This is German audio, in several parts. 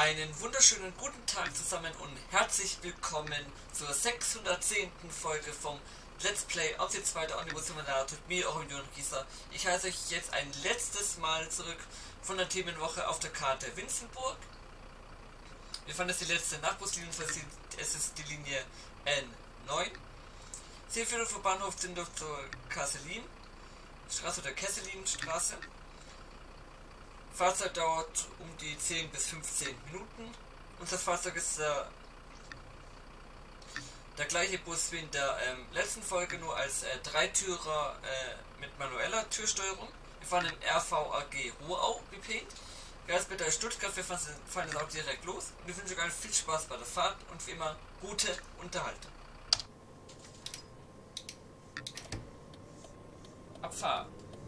Einen wunderschönen guten Tag zusammen und herzlich willkommen zur 610. Folge vom Let's Play auf die zweite Omnibus Simulator mit mir, eurem Jürgen Gieser. Ich heiße euch jetzt ein letztes Mal zurück von der Themenwoche auf der Karte Winzenburg. Wir fanden es die letzte Nachbuslinie, es ist die Linie N9. Zielführung vom Bahnhof Zindorf zur Kasselin-Straße oder Kesselin-Straße. Fahrzeit dauert um die 10 bis 15 Minuten. Unser Fahrzeug ist der gleiche Bus wie in der letzten Folge, nur als Dreitürer mit manueller Türsteuerung. Wir fahren im RVAG Ruhrau BP. Geistbitter Stuttgart, wir fahren jetzt auch direkt los. Und wir wünschen euch viel Spaß bei der Fahrt und wie immer gute Unterhaltung. Abfahren.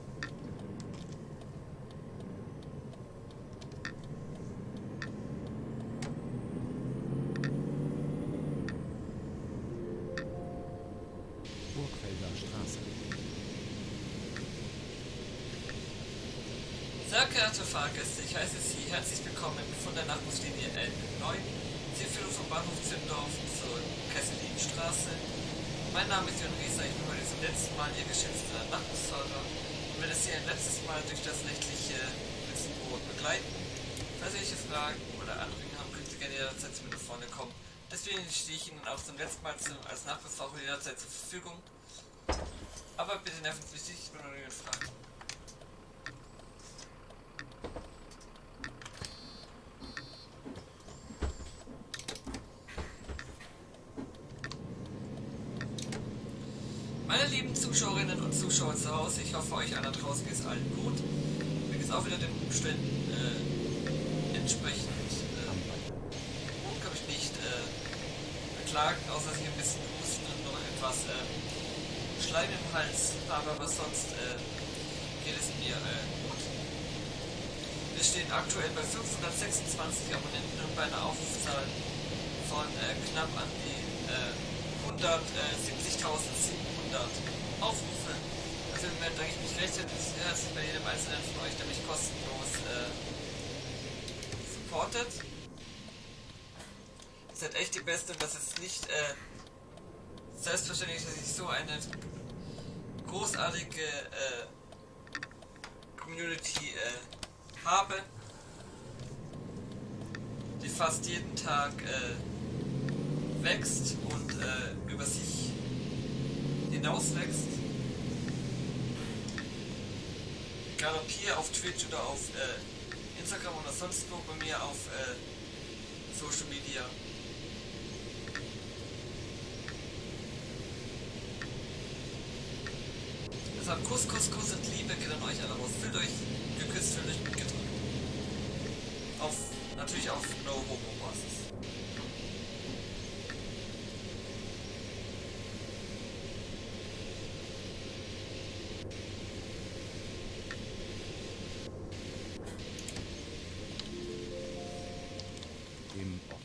Sehr geehrte Fahrgäste, ich heiße Sie herzlich willkommen von der Nachbuslinie N9, Zielführung vom Bahnhof Zindorf zur Kesselinstraße. Mein Name ist Jürgen Gieser, ich bin heute zum letzten Mal Ihr geschätzter Nachbusfahrer und werde Sie ein letztes Mal durch das nächtliche Winzenburg begleiten. Falls Sie welche Fragen oder Anregungen haben, können Sie gerne jederzeit zu mir nach vorne kommen. Deswegen stehe ich Ihnen auch zum letzten Mal als Nachbusfahrer jederzeit zur Verfügung. Aber bitte nerven Sie mich nicht, ich bin nur Ihre Fragen. Meine lieben Zuschauerinnen und Zuschauer zu Hause, ich hoffe, euch allen da draußen geht es allen gut. Mir geht es auch wieder den Umständen entsprechend kann ich nicht beklagen, außer dass ich ein bisschen Husten und noch etwas Schleim im Hals habe, aber sonst geht es mir gut. Wir stehen aktuell bei 526 Abonnenten und bei einer Aufrufzahl von knapp an die 170.700 Aufrufe. Also im Moment danke ich mich recht herzlich bei jedem einzelnen von euch, der mich kostenlos supportet. Ihr seid echt die Beste und das ist nicht selbstverständlich, dass ich so eine großartige Community habe, die fast jeden Tag wächst und über sich hinaus wächst. Egal ob hier auf Twitch oder auf Instagram oder sonst wo bei mir auf Social Media. Deshalb Kuss und Liebe geht an euch alle raus. Fühlt euch geküsst, fühlt euch mitgedrückt. Natürlich auf No-Homo-Basis. Im Ort.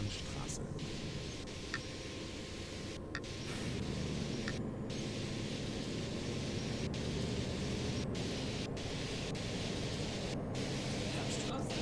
Jahnstraße. Jahnstraße?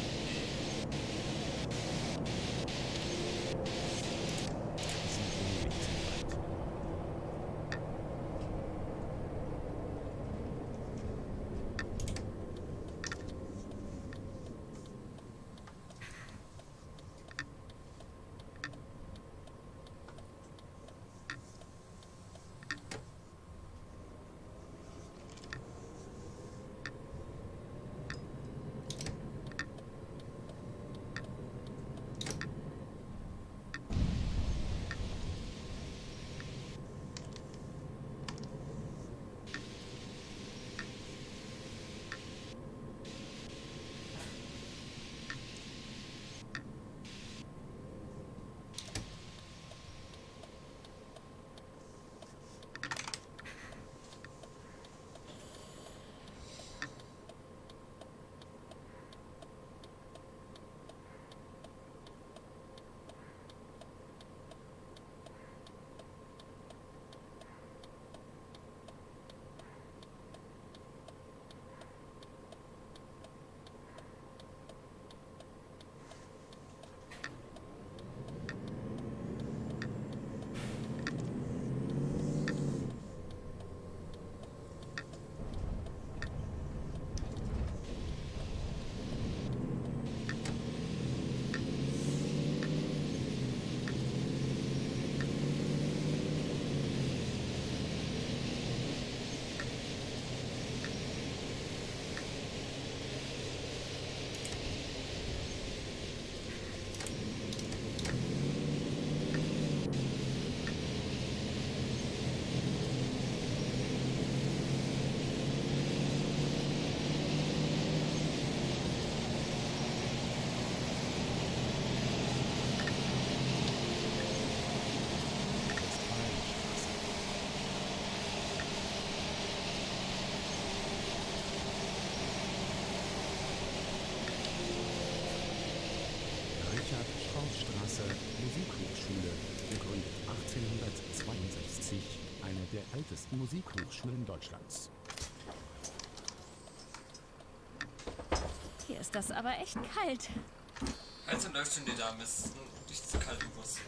Richard-Strauss-Straße, Musikhochschule, gegründet 1862, eine der ältesten Musikhochschulen Deutschlands. Hier ist das aber echt kalt. Also läuft schon die Dame, es ist nicht zu kalt im Bus.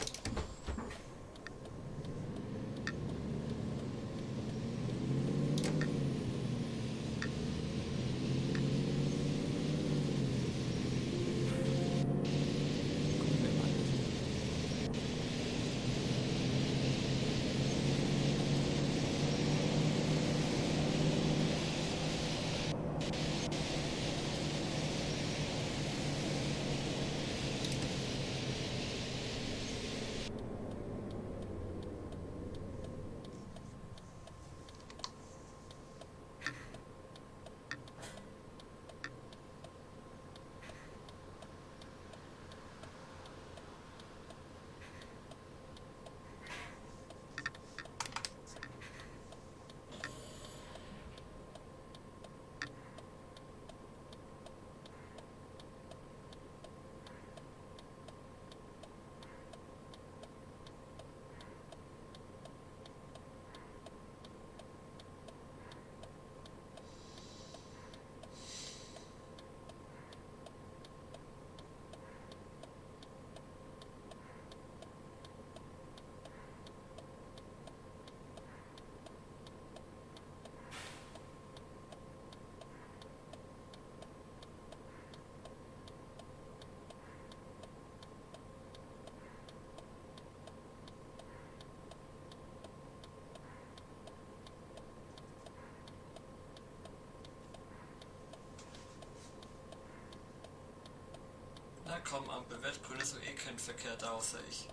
Na komm, Ampel, Weltgrün ist doch eh kein Verkehr da, außer ich.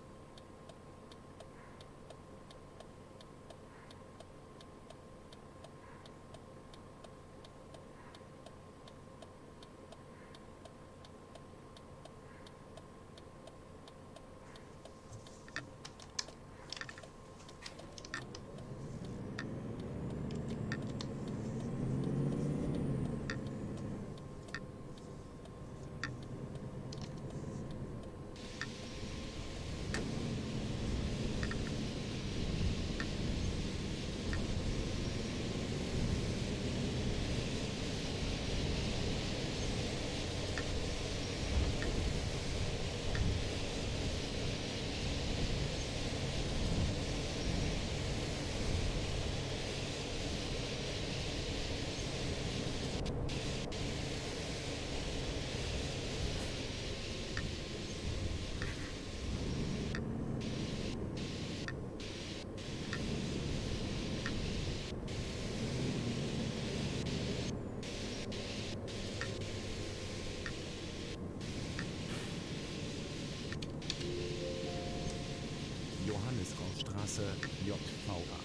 Straße, JVA.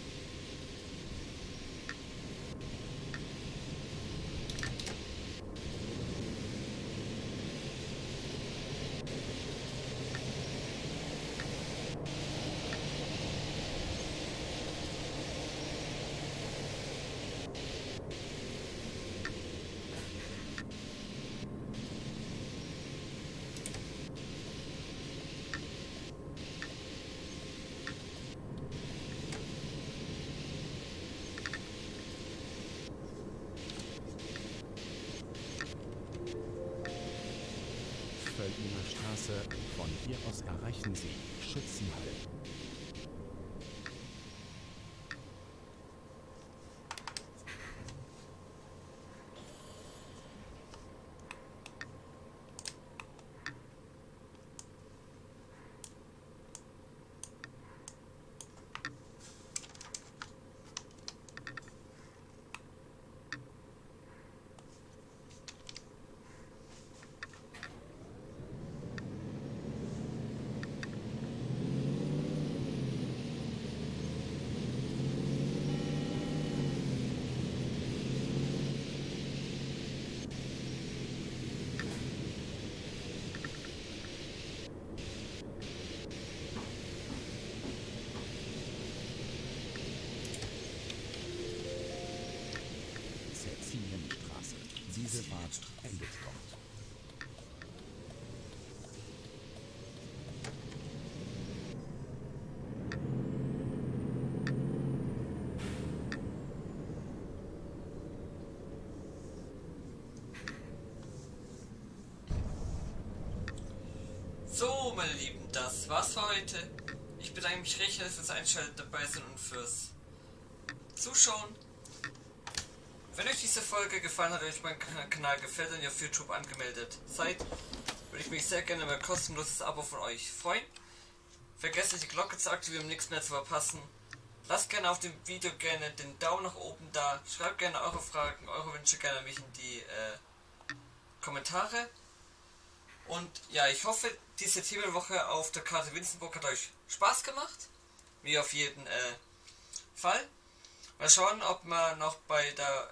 Völklinger Straße, von hier aus erreichen Sie Schützenhall. Straße. Diese Fahrt endet dort. So, meine Lieben, das war's für heute. Ich bedanke mich recht herzlich fürs Einschalten dabei sind und fürs Zuschauen. Wenn euch diese Folge gefallen hat, euch mein Kanal gefällt und ihr auf YouTube angemeldet seid, würde ich mich sehr gerne über ein kostenloses Abo von euch freuen. Vergesst nicht die Glocke zu aktivieren, um nichts mehr zu verpassen. Lasst gerne auf dem Video gerne den Daumen nach oben da. Schreibt gerne eure Fragen, eure Wünsche gerne mich in die Kommentare. Und ja, ich hoffe, diese Themenwoche auf der Karte Winzenburg hat euch Spaß gemacht. Wie auf jeden Fall. Mal schauen, ob wir noch bei der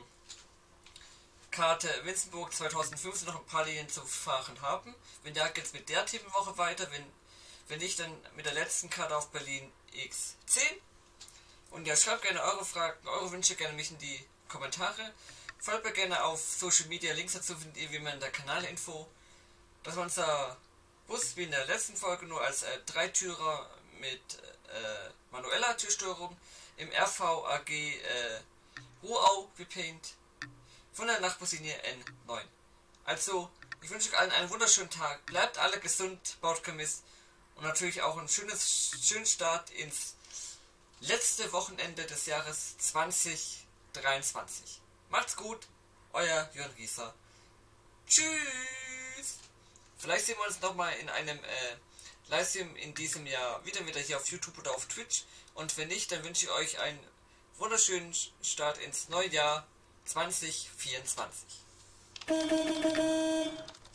Karte Winzenburg 2015 noch ein paar Linien zu fahren haben. Wenn ja, geht es mit der Themenwoche weiter. Wenn nicht, dann mit der letzten Karte auf Berlin X10. Und ja, schreibt gerne eure Fragen, eure Wünsche gerne mich in die Kommentare. Folgt mir gerne auf Social Media, Links dazu findet ihr wie immer in der Kanalinfo. Das war unser Bus wie in der letzten Folge, nur als Dreitürer mit manueller Türsteuerung im RVAG Ruau Repaint von der Nachtbuslinie N9. Also, ich wünsche euch allen einen wunderschönen Tag, bleibt alle gesund, baut kein Mist und natürlich auch einen schönen Start ins letzte Wochenende des Jahres 2023. Macht's gut, euer Jörn Rieser. Tschüss! Vielleicht sehen wir uns nochmal in einem Livestream in diesem Jahr wieder hier auf YouTube oder auf Twitch. Und wenn nicht, dann wünsche ich euch einen wunderschönen Start ins neue Jahr 2024.